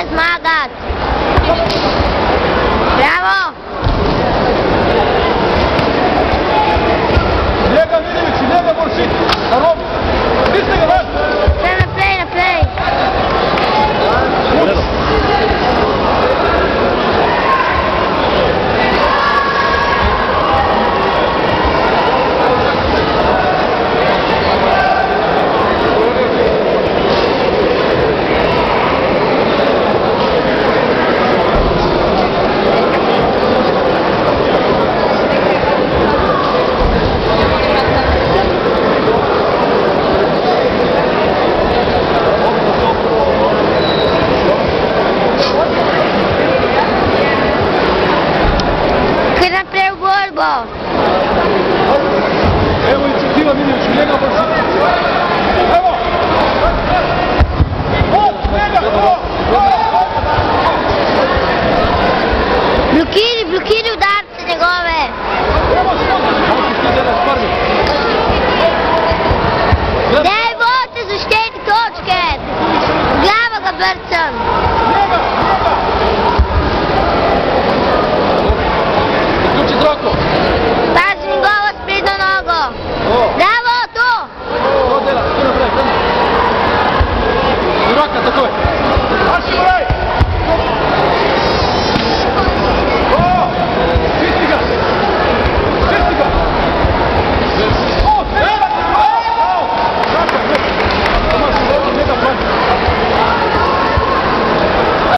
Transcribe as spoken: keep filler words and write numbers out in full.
zmagat. Bravo. Njega Miljević, njega Boršić, a Robi, stisni ga vas! Sve naprej, naprej. Evo inicijativa Miljević, njega Boršić. Evo! Od njega, to! Blokiri, blokiri udarce njegove. Evo što? Daj vote, zaštiti točke. Glava ga brcam.